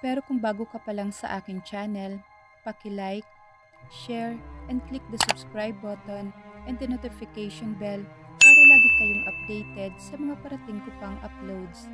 Pero kung bago ka pa lang sa aking channel, paki-like, share, and click the subscribe button and the notification bell para lagi kayong updated sa mga parating ko pang uploads.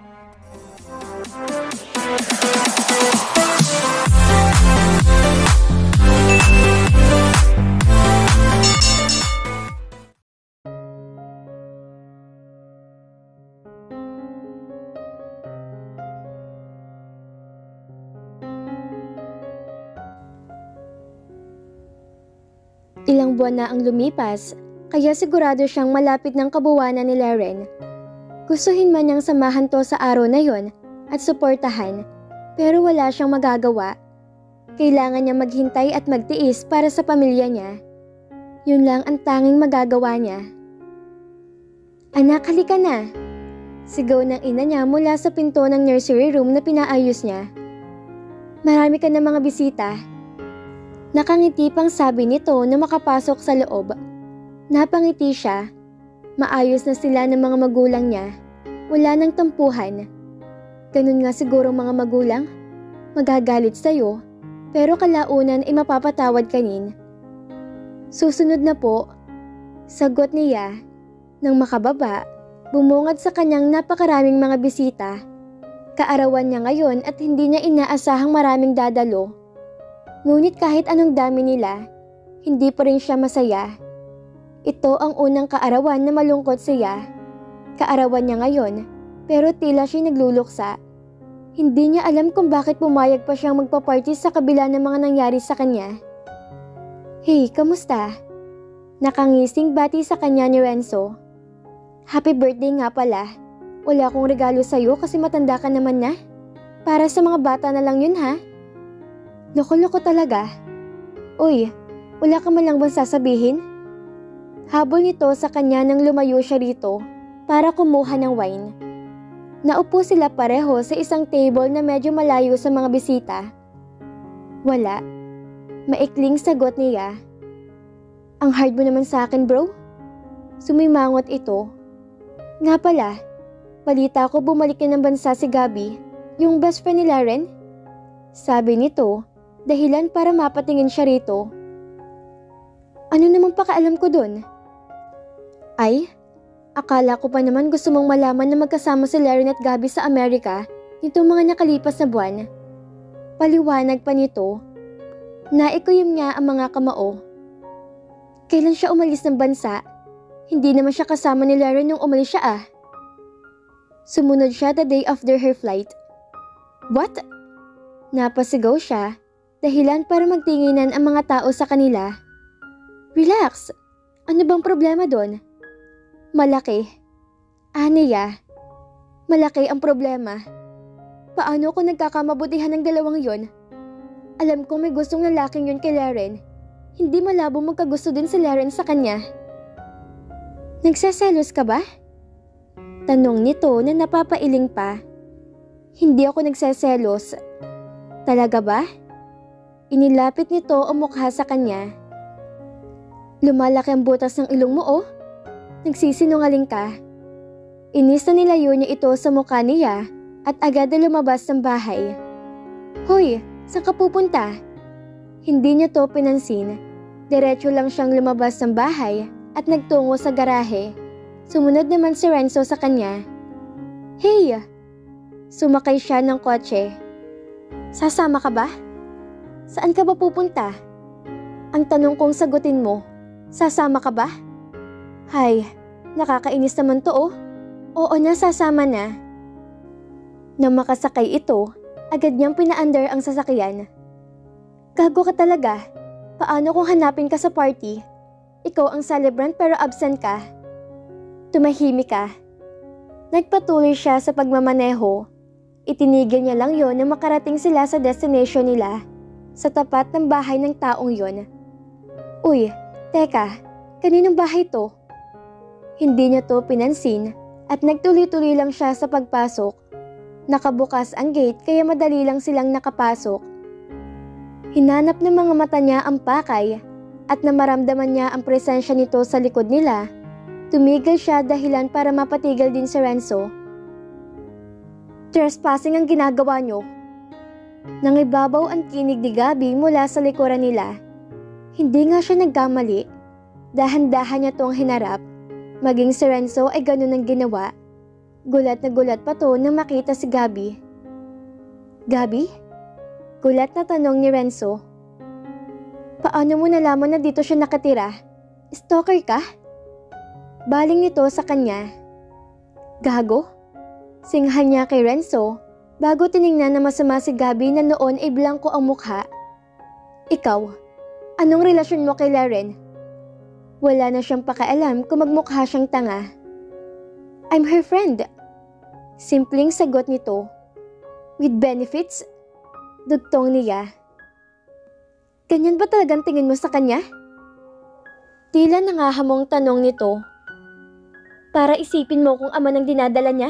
Ilang buwan na ang lumipas, kaya sigurado siyang malapit ng kabuwanan ni Laren. Gustuhin man niyang samahan to sa araw na yon at suportahan, pero wala siyang magagawa. Kailangan niya maghintay at magtiis para sa pamilya niya. Yun lang ang tanging magagawa niya. "Anak, halika na!" Sigaw ng ina niya mula sa pinto ng nursery room na pinaayos niya. "Marami ka na mga bisita." Nakangiti pang sabi nito na makapasok sa loob. Napangiti siya. Maayos na sila ng mga magulang niya. Wala nang tampuhan. Ganun nga siguro mga magulang. Magagalit sa'yo, pero kalaunan ay mapapatawad kanin. "Susunod na po," sagot niya. Nang makababa, bumungad sa kanyang napakaraming mga bisita. Kaarawan niya ngayon at hindi niya inaasahang maraming dadalo. Ngunit kahit anong dami nila, hindi pa rin siya masaya. Ito ang unang kaarawan na malungkot siya. Kaarawan niya ngayon, pero tila siya nagluluksa. Hindi niya alam kung bakit pumayag pa siyang magpa-party sa kabila ng mga nangyari sa kanya. "Hey, kamusta?" Nakangising bati sa kanya ni Renzo. "Happy birthday nga pala. Wala akong regalo sa'yo kasi matanda ka naman na. Para sa mga bata na lang yun ha." Loko-loko talaga. "Uy, wala ka man lang bang sasabihin?" Habol nito sa kanya nang lumayo siya rito para kumuha ng wine. Naupo sila pareho sa isang table na medyo malayo sa mga bisita. "Wala." Maikling sagot niya. "Ang hard mo naman sa akin, bro." Sumimangot ito. "Nga pala, balita ko bumalik na ng bansa si Gabby, yung best friend ni Laren." Sabi nito, dahilan para mapatingin siya rito. "Ano namang pakaalam ko dun?" "Ay, akala ko pa naman gusto mong malaman na magkasama si Laren at Gabby sa Amerika nitong mga nakalipas na buwan." Paliwanag pa nito. Naikuyom niya ang mga kamao. "Kailan siya umalis ng bansa? Hindi naman siya kasama ni Laren nung umalis siya ah." Sumunod siya the day after her flight. "What?" Napasigaw siya, dahilan para magtinginan ang mga tao sa kanila. "Relax, ano bang problema doon?" "Malaki." Aniya, malaki ang problema. Paano kung nagkakamabutihan ng dalawang yon? Alam kong may gustong lalaking yun kay Laren. Hindi malabo magkagusto din si Laren sa kanya. "Nagseselos ka ba?" Tanong nito na napapailing pa. "Hindi ako nagseselos." "Talaga ba?" Inilapit nito ang mukha sa kanya. "Lumalaki ang butas ng ilong mo oh. Nagsisinungaling ka." Inis na nilayo niya ito sa mukha niya at agad na lumabas ng bahay. "Hoy, saan ka pupunta?" Hindi niya to pinansin. Diretso lang siyang lumabas ng bahay at nagtungo sa garahe. Sumunod naman si Renzo sa kanya. "Hey!" Sumakay siya ng kotse. "Sasama ka ba?" "Saan ka ba pupunta?" Ang tanong kong sagutin mo, sasama ka ba? Hay, nakakainis naman to oh. "Oo na, sasama na." Nang makasakay ito, agad niyang pinaandar ang sasakyan. "Gago ka talaga. Paano kung hanapin ka sa party? Ikaw ang celebrant pero absent ka." Tumahimik ka. Nagpatuloy siya sa pagmamaneho. Itinigil niya lang yon na makarating sila sa destination nila, sa tapat ng bahay ng taong yon. "Uy, teka, kaninong bahay to?" Hindi niya to pinansin at nagtuloy-tuloy lang siya sa pagpasok. Nakabukas ang gate kaya madali lang silang nakapasok. Hinanap ng mga mata niya ang pakay at na maramdaman niya ang presensya nito sa likod nila. Tumigil siya dahilan para mapatigil din si Renzo. "Trespassing ang ginagawa niyo." Nangibabaw ang tinig ni Gabby mula sa likuran nila. Hindi nga siya nagkamali. Dahan-dahan niya tong hinarap. Maging si Renzo ay ganun ang ginawa. Gulat na gulat pa to nang makita si Gabby. Gabby? Gulat na tanong ni Renzo. Paano mo nalaman na dito siya nakatira? Stalker ka? Baling nito sa kanya. Gago? Singhan niya kay Renzo bago tiningnan na masama si Gabby na noon ay blanko ang mukha. Ikaw, anong relasyon mo kay Laren? Wala na siyang pakialam kung magmukha siyang tanga. I'm her friend. Simpleng sagot nito. With benefits? Dugtong niya. Ganyan ba talagang tingin mo sa kanya? Tila nangahamong tanong nito. Para isipin mo kung ama ng dinadala niya?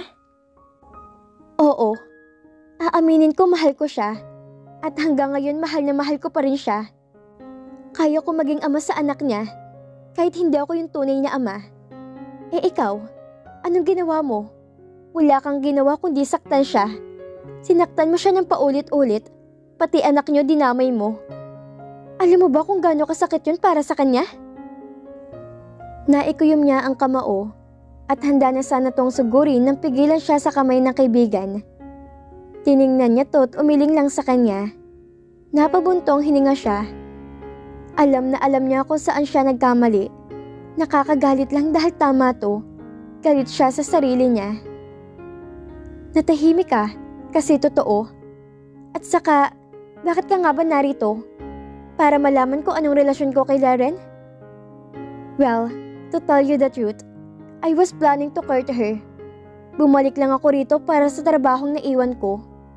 Oo. Aaminin ko mahal ko siya. At hanggang ngayon mahal na mahal ko pa rin siya. Kaya ko maging ama sa anak niya. Kahit hindi ako yung tunay na ama. Eh ikaw, anong ginawa mo? Wala kang ginawa kundi saktan siya. Sinaktan mo siya ng paulit-ulit. Pati anak niyo dinamay mo. Alam mo ba kung gaano kasakit yun para sa kanya? Naikuyom niya ang kamao at handa na sana tong sugurin nang pigilan siya sa kamay ng kaibigan. Tiningnan niya to at umiling lang sa kanya. Napabuntong hininga siya. Alam na alam niya kung saan siya nagkamali. Nakakagalit lang dahil tama to. Galit siya sa sarili niya. Natahimik ka kasi totoo. At saka, bakit ka nga ba narito? Para malaman ko anong relasyon ko kay Laren? Well, to tell you the truth, I was planning to court her. Bumalik lang ako rito para sa trabahong naiwan ko.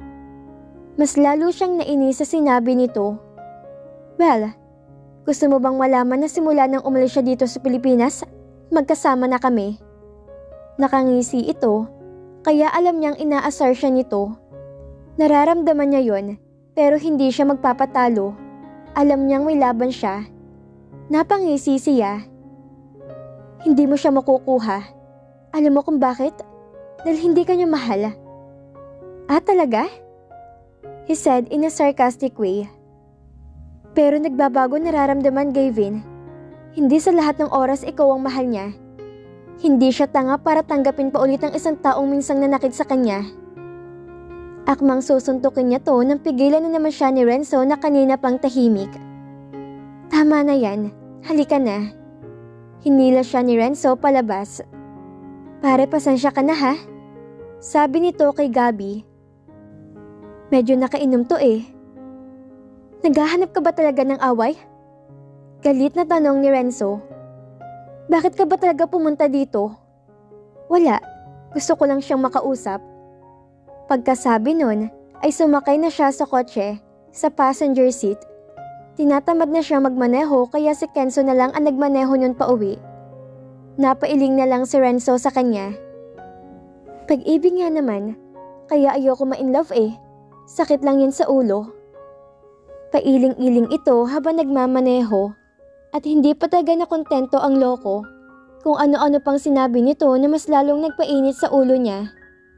Mas lalo siyang nainis sa sinabi nito. Well, gusto mo bang malaman na simula nang umalis siya dito sa Pilipinas, magkasama na kami? Nakangisi ito, kaya alam niyang inaasar siya nito. Nararamdaman niya yon, pero hindi siya magpapatalo. Alam niyang may laban siya. Napangisi siya. Hindi mo siya makukuha. Alam mo kung bakit? Dahil hindi ka niya mahal. Ah, talaga? He said in a sarcastic way. Pero nagbabago nararamdaman, Gavin. Hindi sa lahat ng oras ikaw ang mahal niya. Hindi siya tanga para tanggapin pa ulit ang isang taong minsang nanakit sa kanya. Akmang susuntukin niya to nang pigilan na naman siya ni Renzo na kanina pang tahimik. Tama na yan, halika na. Hinila siya ni Renzo palabas. Pare, pasensya ka na ha? Sabi nito kay Gabby. Medyo nakainom to eh. Naghahanap ka ba talaga ng away? Galit na tanong ni Renzo. Bakit ka ba talaga pumunta dito? Wala, gusto ko lang siyang makausap. Pagkasabi nun, ay sumakay na siya sa kotse, sa passenger seat. Tinatamad na siya magmaneho kaya si Kenzo na lang ang nagmaneho nun pa uwi. Napailing na lang si Renzo sa kanya. Pag-ibig nga naman, kaya ayoko ma-inlove eh. Sakit lang yun sa ulo. Pailing-iling ito habang nagmamaneho at hindi pa talaga na kontento ang loko kung ano-ano pang sinabi nito na mas lalong nagpainit sa ulo niya.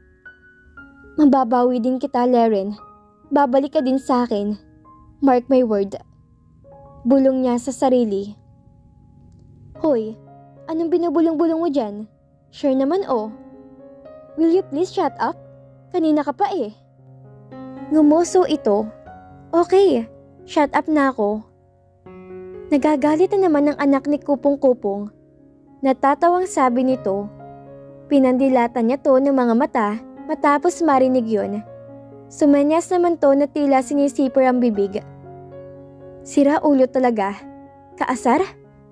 Mababawi din kita, Laren. Babalik ka din sa akin. Mark my word. Bulong niya sa sarili. Hoy, anong binubulong-bulong mo dyan? Sure naman oh. Will you please shut up? Kanina ka pa eh. Ngumuso ito. Okay, shut up na ako. Nagagalit na naman ang anak ni Kupong-Kupong. Natatawang sabi nito. Pinandilatan niya to ng mga mata matapos marinig yun. Sumanyas naman to na tila sinisipir ang bibig. Sira ulo talaga. Kaasar?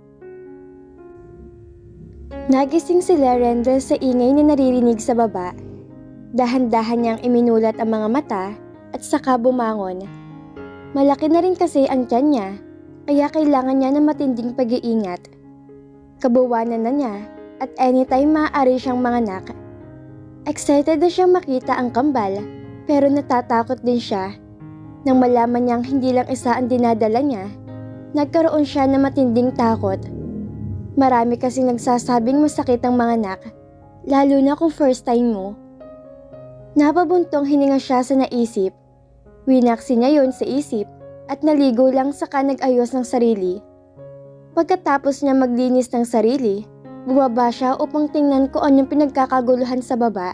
Nagising si Laren dahil sa ingay na naririnig sa baba. Dahan-dahan niyang iminulat ang mga mata at saka bumangon. Malaki na rin kasi ang tiyan niya, kaya kailangan niya ng matinding pag-iingat. Kabuwanan na niya at anytime maaari siyang manganak. Excited na siyang makita ang kambal pero natatakot din siya. Nang malaman niyang hindi lang isa ang dinadala niya, nagkaroon siya ng matinding takot. Marami kasi nagsasabing masakit ang manganak, lalo na kung first time mo. Napabuntong hininga siya sa naisip. Winaksi niya yon sa isip at naligo lang saka nag-ayos ng sarili. Pagkatapos niya maglinis ng sarili, bumaba siya upang tingnan kung anong pinagkakaguluhan sa baba.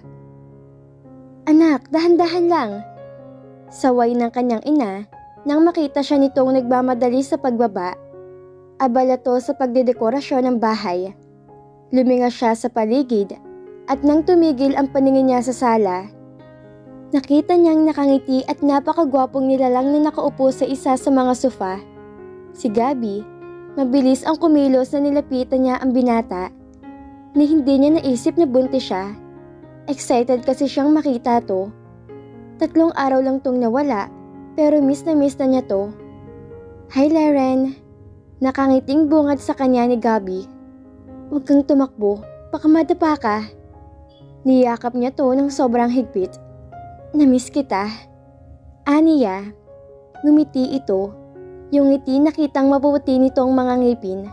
"Anak, dahan-dahan lang." Saway ng kanyang ina nang makita siya nitong nagmamadali sa pagbaba. Abala to sa pagdedekorasyon ng bahay. Luminga siya sa paligid at nang tumigil ang paningin niya sa sala, nakita niyang nakangiti at napakagwapong nilalang na nakaupo sa isa sa mga sofa. Si Gabby, mabilis ang kumilos na nilapitan niya ang binata. Ni hindi niya naisip na buntis siya. Excited kasi siyang makita to. 3 araw lang tong nawala pero miss na niya to. "Hi Laren." Nakangiting bungad sa kanya ni Gabby. "Huwag kang tumakbo, baka madapa ka." Niyakap niya to ng sobrang higpit. "Namiss kita." Aniya, ngumiti ito. Yung ngiti nakitang mapuputi nitong mga ngipin.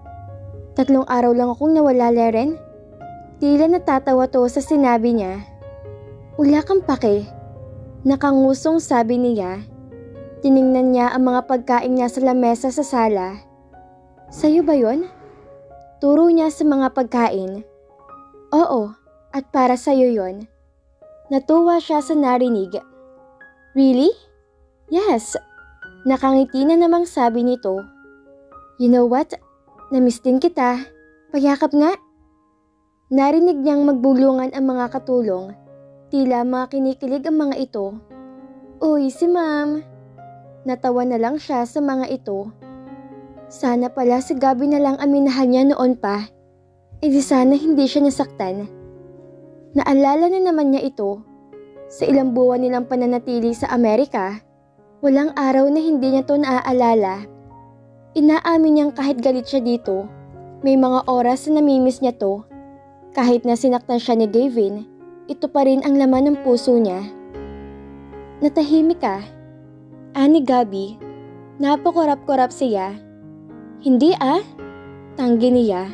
3 araw lang akong nawala, Laren." Tila natatawa to sa sinabi niya. "Wala kang pake." Nakangusong sabi niya. Tiningnan niya ang mga pagkain niya sa lamesa sa sala. "Sa'yo ba yon?" Turo niya sa mga pagkain. "Oo, at para sa'yo yon." Natuwa siya sa narinig. "Really?" "Yes." Nakangiti na namang sabi nito. "You know what? Namiss din kita. Payakap nga." Narinig niyang magbulungan ang mga katulong. Tila mga kinikilig ang mga ito. "Uy, si ma'am." Natawa na lang siya sa mga ito. Sana pala si Gabby na lang ang minahal niya noon pa. E di sana hindi siya nasaktan. Naalala na naman niya ito. Sa ilang buwan nilang pananatili sa Amerika, walang araw na hindi niya to naaalala. Inaamin niyang kahit galit siya dito, may mga oras na namimiss niya to. Kahit na sinaktan siya ni Gavin, ito pa rin ang laman ng puso niya. "Natahimik ka." Ani Gabby, napakurap-kurap siya. "Hindi tanggi niya.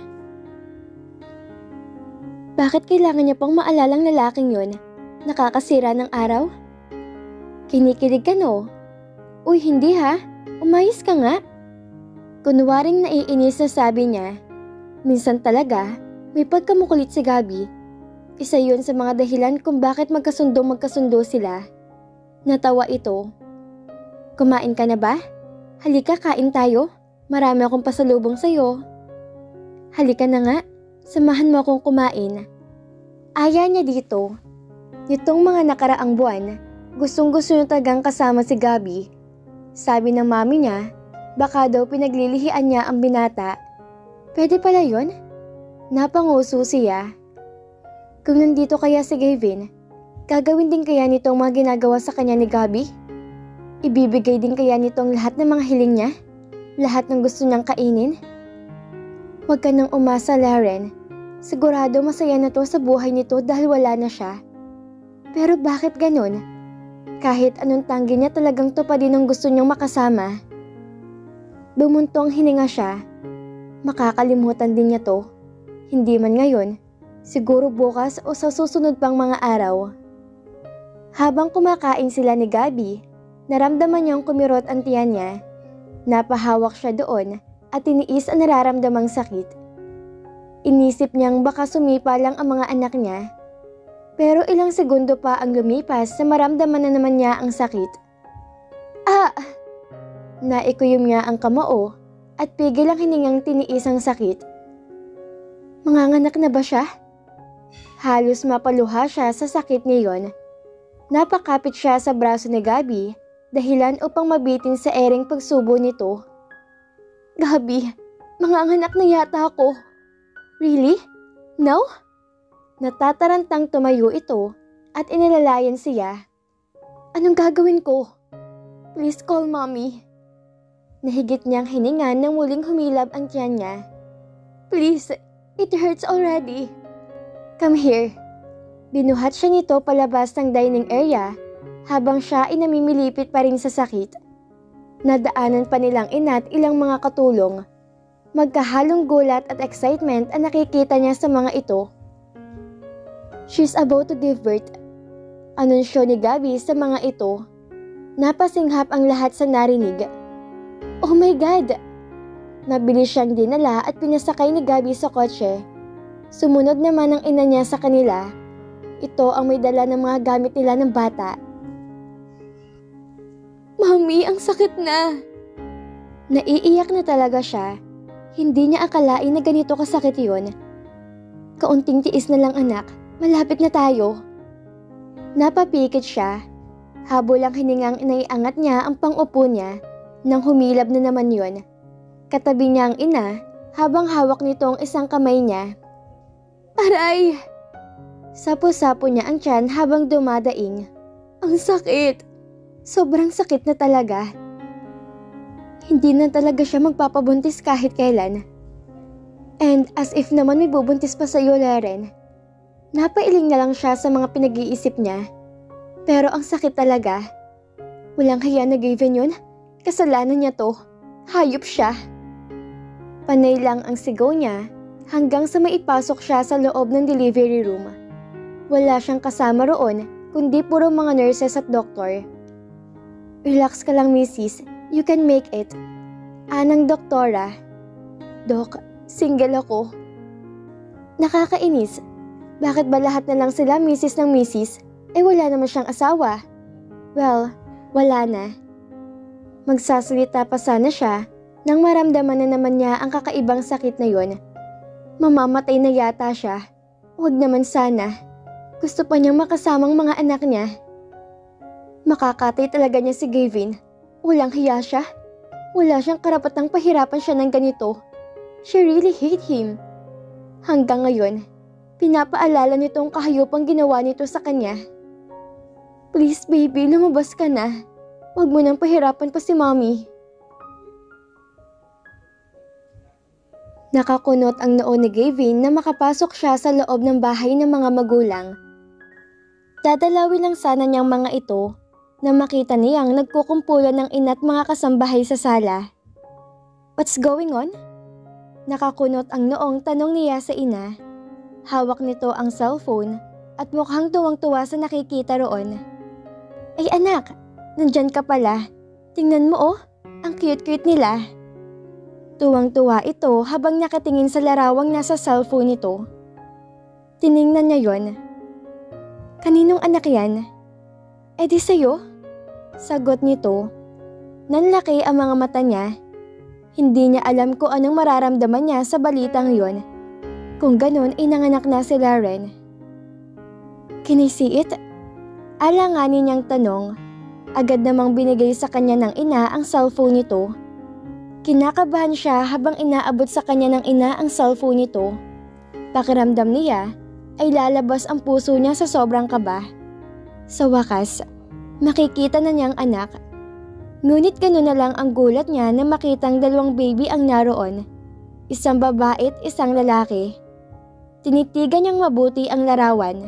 Bakit kailangan niya pang maalalang lalaking yon? Nakakasira ng araw? Kinikilig ka no? Uy, hindi umayos ka nga." Kunwaring naiinis na sabi niya. Minsan talaga, may pagkamukulit si Gabby. Isa yun sa mga dahilan kung bakit magkasundo sila. Natawa ito. "Kumain ka na ba? Halika, kain tayo. Marami akong pasalubong sa'yo." "Halika na nga, samahan mo akong kumain." Aya niya dito. Nitong mga nakaraang buwan, gustong-gusto niya talagang kasama si Gabby. Sabi ng mami niya, baka daw pinaglilihian niya ang binata. Pwede pala yun? Napanguso siya. Kung nandito kaya si Gavin, gagawin din kaya nitong mga ginagawa sa kanya ni Gabby? Ibibigay din kaya nitong lahat ng mga hiling niya? Lahat ng gusto niyang kainin? Huwag ka nang umasa, Laren. Sigurado masaya na to sa buhay nito dahil wala na siya. Pero bakit ganun? Kahit anong tanggi niya talagang to pa din ang gusto niyang makasama. Bumuntong hininga siya. Makakalimutan din niya to. Hindi man ngayon, siguro bukas o sa susunod pang mga araw. Habang kumakain sila ni Gabby, naramdaman niyang kumirot ang tiyan niya. Napahawak siya doon at tiniis ang nararamdamang sakit. Inisip niyang baka sumipa lang ang mga anak niya. Pero ilang segundo pa ang lumipas na maramdaman na naman niya ang sakit. Naikuyom niya ang kamao at pigil ang hiningang tiniis ang sakit. Manganganak na ba siya? Halos mapaluha siya sa sakit niyon. Napakapit siya sa braso ni Gabby, dahilan upang mabitin sa ereng pagsubo nito. Gabby, manganganak na yata ako. Really? No? Natatarantang tumayo ito at inalalayan siya. Anong gagawin ko? Please call mommy. Nahigit niyang hiningan nang muling humilab ang tiyan niya. Please, it hurts already. Come here. Binuhat siya nito palabas ng dining area habang siya ay namimilipit pa rin sa sakit. Nadaanan pa nilang ina at ilang mga katulong. Magkahalong gulat at excitement ang nakikita niya sa mga ito. She's about to give birth. Anunsyo ni Gabby sa mga ito. Napasinghap ang lahat sa narinig. Oh my God! Mabilis siyang dinala at pinasakay ni Gabby sa kotse. Sumunod naman ang ina niya sa kanila. Ito ang may dala ng mga gamit nila ng bata. Mami, ang sakit na! Naiiyak na talaga siya. Hindi niya akalain na ganito kasakit yun. Kaunting tiis na lang anak, malapit na tayo. Napapikit siya. Habolang hiningang inaiangat niya ang pang-upo niya nang humilab na naman yun. Katabi niya ang ina habang hawak nito ang isang kamay niya. Aray! Sapo-sapo niya ang tiyan habang dumadaing. Ang sakit! Sobrang sakit na talaga. Hindi na talaga siya magpapabuntis kahit kailan. And as if naman may bubuntis pa sa iyo, Laren. Napailing na lang siya sa mga pinag-iisip niya. Pero ang sakit talaga. Walang hiya na Gavin yun. Kasalanan niya to. Hayop siya. Panay lang ang sigaw niya hanggang sa maipasok siya sa loob ng delivery room. Wala siyang kasama roon kundi puro mga nurses at doktor. Relax ka lang, Mrs. You can make it. Anang doktora. Dok, single ako. Nakakainis. Bakit ba lahat na lang sila Mrs. ng Mrs. Wala naman siyang asawa? Well, wala na. Magsasalita pa sana siya nang maramdaman na naman niya ang kakaibang sakit na yon. Mamamatay na yata siya. Huwag naman sana. Gusto pa niyang makasamang mga anak niya. Makakatay talaga niya si Gavin. Walang hiya siya. Wala siyang karapatang pahirapan siya ng ganito. She really hate him. Hanggang ngayon, pinapaalala nito ang kahayupang ginawa nito sa kanya. Please baby, lumabas ka na. Huwag mo nang pahirapan pa si mommy. Nakakunot ang noo ni Gavin na makapasok siya sa loob ng bahay ng mga magulang. Dadalawin lang sana niyang mga ito na makita niyang nagkukumpulan ng ina't mga kasambahay sa sala. What's going on? Nakakunot ang noong tanong niya sa ina. Hawak nito ang cellphone at mukhang tuwang-tuwa sa nakikita roon. Ay anak, nandyan ka pala. Tingnan mo oh, ang cute-cute nila. Tuwang-tuwa ito habang nakatingin sa larawang nasa cellphone nito. Tiningnan niya yon. Kaninong anak yan? Di sa'yo? Sagot nito. Nanlaki ang mga mata niya. Hindi niya alam kung anong mararamdaman niya sa balitang yon. Kung ganun ay nanganak na si Laren. Can I see it? Alanganin niyang tanong. Agad namang binigay sa kanya ng ina ang cellphone nito. Kinakabahan siya habang inaabot sa kanya ng ina ang cellphone nito. Pakiramdam niya ay lalabas ang puso niya sa sobrang kaba. Sa wakas, makikita na niyang anak. Ngunit gano'n na lang ang gulat niya na makitang dalawang baby ang naroon. Isang babae at isang lalaki. Tinitigan niyang mabuti ang larawan.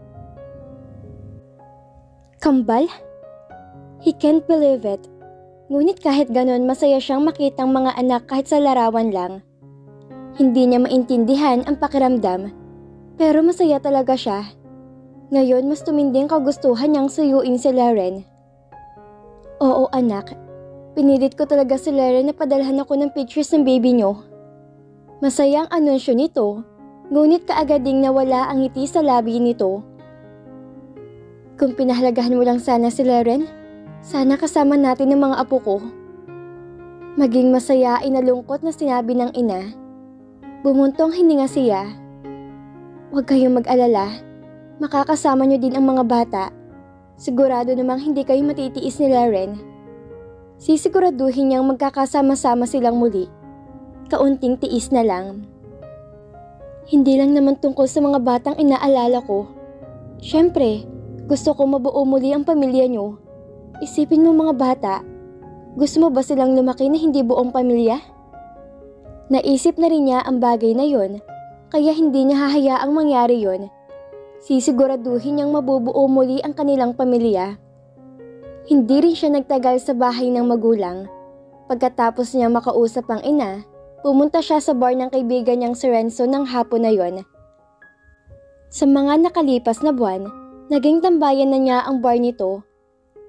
Kambal? He can't believe it. Ngunit kahit gano'n masaya siyang makitang mga anak kahit sa larawan lang. Hindi niya maintindihan ang pakiramdam. Pero masaya talaga siya. Ngayon mas tuminding kagustuhan niyang suyuin si Laren. Oo anak, pinilit ko talaga si Laren na padalhan ako ng pictures ng baby niyo. Masayang anunsyo nito, ngunit kaagad ding nawala ang ngiti sa labi nito. Kung pinahalagahan mo lang sana si Laren, sana kasama natin ang mga apo ko. Maging masaya ay nalungkot na sinabi ng ina. Bumuntong hininga siya. Huwag kayong mag-alala. Makakasama niyo din ang mga bata. Sigurado namang hindi kayo matitiis ni Laren. Sisiguraduhin niyang magkakasama-sama silang muli. Kaunting tiis na lang. Hindi lang naman tungkol sa mga batang inaalala ko. Siyempre, gusto ko mabuo muli ang pamilya niyo. Isipin mo mga bata. Gusto mo ba silang lumaki na hindi buong pamilya? Naisip na rin niya ang bagay na yon, kaya hindi niya hahayaang mangyari yon. Sisiguraduhin niyang mabubuo muli ang kanilang pamilya. Hindi rin siya nagtagal sa bahay ng magulang. Pagkatapos niya makausap ang ina, pumunta siya sa bar ng kaibigan niyang si Renzo ng hapon na yon. Sa mga nakalipas na buwan, naging tambayan na niya ang bar nito.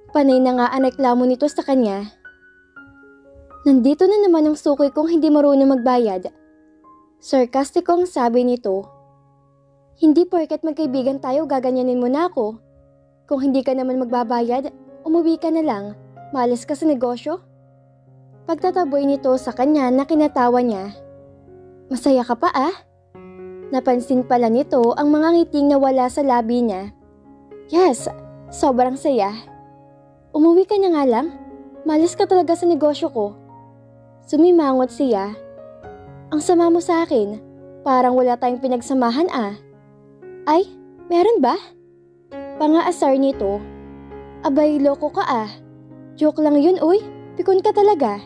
Panay na nga ang reklamo nito sa kanya. Nandito na naman ang sukoy kong hindi marunong magbayad. Sarkastikong sabi nito. Hindi porket magkaibigan tayo gaganyanin mo na ako. Kung hindi ka naman magbabayad, umuwi ka na lang. Malas ka sa negosyo? Pagtataboy nito sa kanya na kinatawa niya. Masaya ka pa ah? Napansin pala nito ang mga ngiting nawala sa labi niya. Yes, sobrang saya. Umuwi ka na nga lang. Malas ka talaga sa negosyo ko. Sumimangot siya. Ang sama mo sa akin. Parang wala tayong pinagsamahan ah. Ay, meron ba? Pangaasar nito. Abay, loko ka ah. Joke lang yun uy. Pikon ka talaga.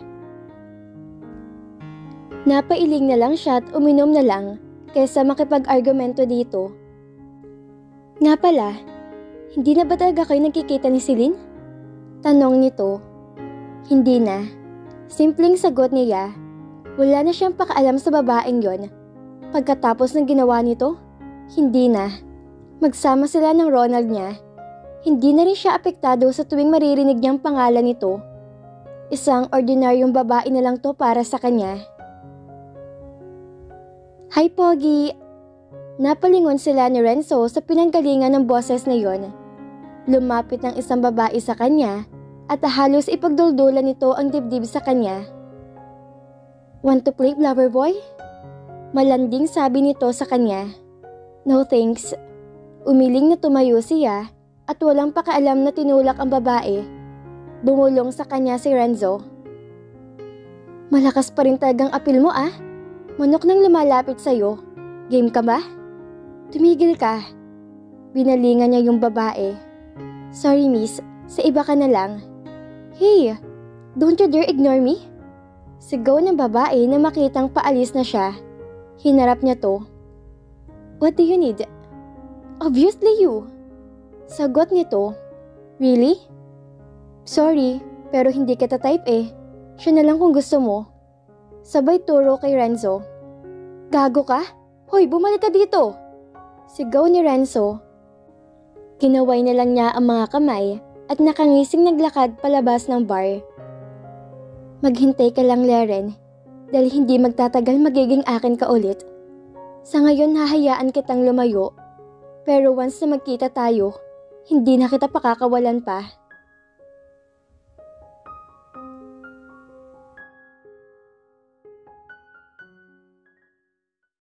Napailing na lang siya at uminom na lang kaysa makipag-argumento dito. Nga pala, hindi na ba talaga kayo nagkikita ni Celine? Tanong nito. Hindi na. Simpleng sagot niya. Wala na siyang pakaalam sa babaeng yon. Pagkatapos ng ginawa nito, hindi na. Magsama sila ng Ronald niya. Hindi na rin siya apektado sa tuwing maririnig niyang pangalan nito. Isang ordinaryong babae na lang to para sa kanya. Hi Pogi! Napalingon sila ni Renzo sa pinanggalingan ng boses na yon. Lumapit ng isang babae sa kanya at halos ipagduldulan nito ang dibdib sa kanya. Want to play flower boy? Malanding sabi nito sa kanya. No thanks. Umiling na tumayo siya at walang pakialam na tinulak ang babae. Bumulong sa kanya si Renzo. Malakas pa rin talagang apil mo ah. Manok nang lumalapit sa'yo. Game ka ba? Tumigil ka. Binalingan niya yung babae. Sorry miss, sa iba ka na lang. Hey, don't you dare ignore me? Sigaw ng babae na makitang paalis na siya. Hinarap niya to. What do you need? Obviously you. Sagot nito. Really? Sorry, pero hindi kita type eh. Siya na lang kung gusto mo. Sabay turo kay Renzo. Gago ka? Hoy, bumalik ka dito! Sigaw ni Renzo. Ginaway na lang niya ang mga kamay at nakangising naglakad palabas ng bar. Maghintay ka lang, Leren, dahil hindi magtatagal magiging akin ka ulit. Sa ngayon hahayaan kitang lumayo, pero once na magkita tayo, hindi na kita pakakawalan pa.